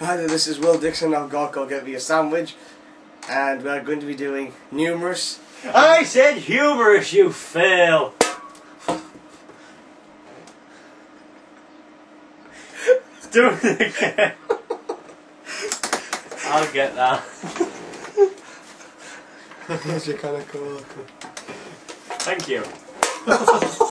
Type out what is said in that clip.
Hi there, this is Dixon of GortGoGetMeASandwich, and we're going to be doing numerous. I said humorous, you fail! Do it again. I'll get that. That's kind of cool. Thank you.